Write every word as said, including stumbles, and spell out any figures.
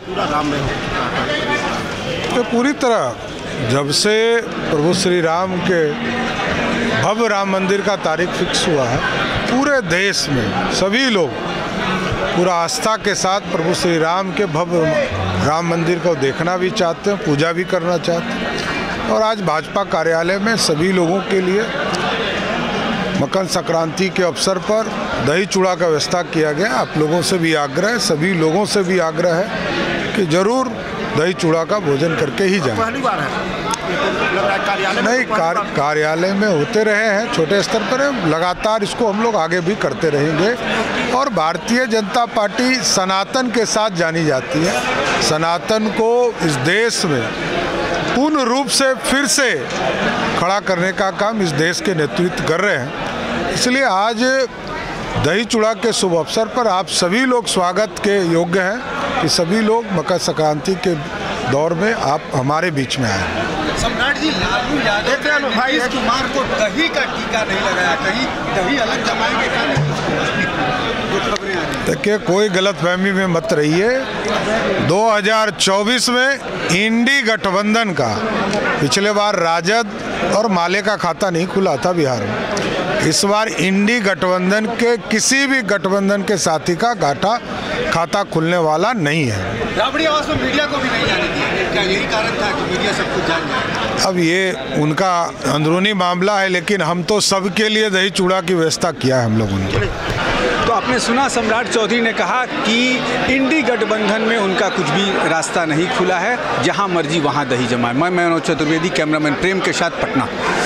पूरा राम में तो पूरी तरह जब से प्रभु श्री राम के भव्य राम मंदिर का तारीख फिक्स हुआ है, पूरे देश में सभी लोग पूरा आस्था के साथ प्रभु श्री राम के भव्य राम मंदिर को देखना भी चाहते हैं, पूजा भी करना चाहते हैं। और आज भाजपा कार्यालय में सभी लोगों के लिए मकर संक्रांति के अवसर पर दही चूड़ा का व्यवस्था किया गया। आप लोगों से भी आग्रह है, सभी लोगों से भी आग्रह है कि जरूर दही चूड़ा का भोजन करके ही जाएं। पहली बार है कार्यालय नहीं, कार, कार्यालय में होते रहे हैं, छोटे स्तर पर है, लगातार इसको हम लोग आगे भी करते रहेंगे। और भारतीय जनता पार्टी सनातन के साथ जानी जाती है। सनातन को इस देश में पूर्ण रूप से फिर से खड़ा करने का काम इस देश के नेतृत्व कर रहे हैं। इसलिए आज दही चूड़ा के शुभ अवसर पर आप सभी लोग स्वागत के योग्य हैं कि सभी लोग मकर संक्रांति के दौर में आप हमारे बीच में आए। सम्राट जी, लालू यादव ने नीतीश कुमार को दही का टीका नहीं लगाया, कहीं दही अलग जमाएंगे क्या? देखिए, कोई गलतफहमी में मत रहिए। दो हज़ार चौबीस में इंडी गठबंधन का पिछले बार राजद और माले का खाता नहीं खुला था बिहार में। इस बार इंडी गठबंधन के किसी भी गठबंधन के साथी का गाठा खाता खुलने वाला नहीं है। राबड़ी आवास में मीडिया को भी नहीं जाने दिया, क्या यही कारण था कि मीडिया सब कुछ जान जाए? अब ये उनका अंदरूनी मामला है, लेकिन हम तो सबके लिए दही चूड़ा की व्यवस्था किया है हम लोगों ने। तो आपने सुना, सम्राट चौधरी ने कहा कि इंडी गठबंधन में उनका कुछ भी रास्ता नहीं खुला है, जहां मर्जी वहां दही जमाए। मैं मनोज चतुर्वेदी, कैमरामैन प्रेम के साथ, पटना।